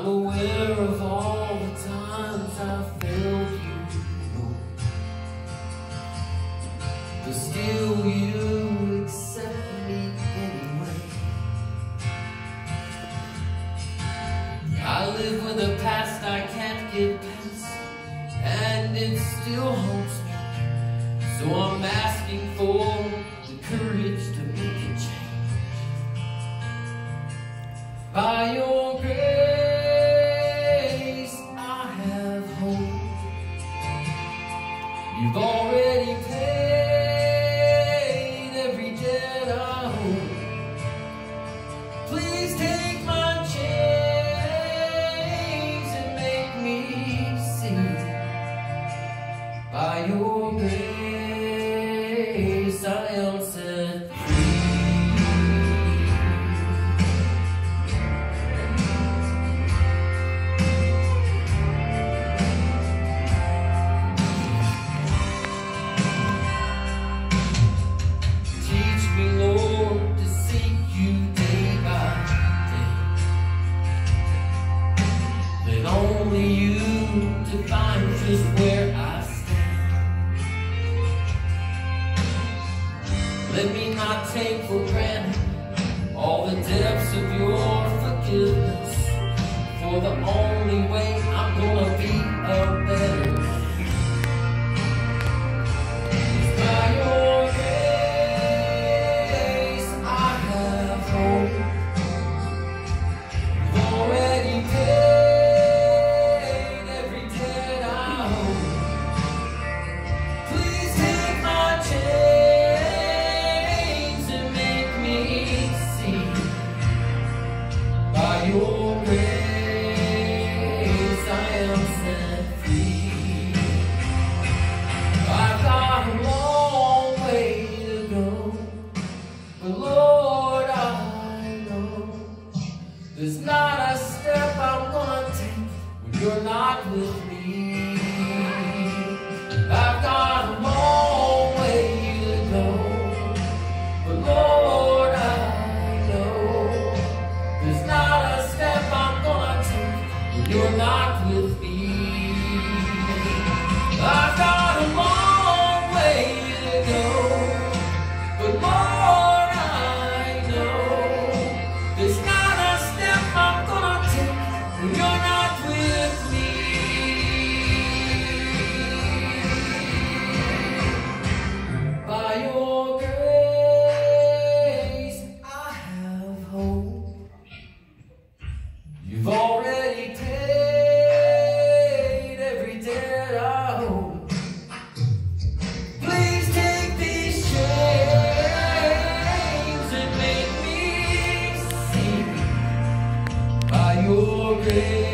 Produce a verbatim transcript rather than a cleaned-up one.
aware of all the times I failed you, Lord, but still you accept me anyway. I live with a past I can't get past, and it still haunts me. So I'm asking for the courage to make a change. By your grace, I have hope. You've already paid every debt I owe. Please take my chains and make me see. By your grace, I am set free. Teach me, Lord, to seek you day by day. Let only you define just where I stand. Let me not take for granted all the depths of your forgiveness, for the only way I'm gonna be a better man is by your grace. I have hope. You've already paid every debt I owe. Please take my chains and make me see. By your grace, I am set free. I've got a long way to go, but Lord, I know there's not a step I'm gonna take when you're not with me. I've got a long way to go, but Lord, I know there's not a step I'm gonna take when you're not with me. I've got a long way to go, but Lord, I know there's not a step I'm gonna take when you're not with me. By your grace, I have hope. You've already paid every debt I owe. Please take these chains and make me see. By your grace.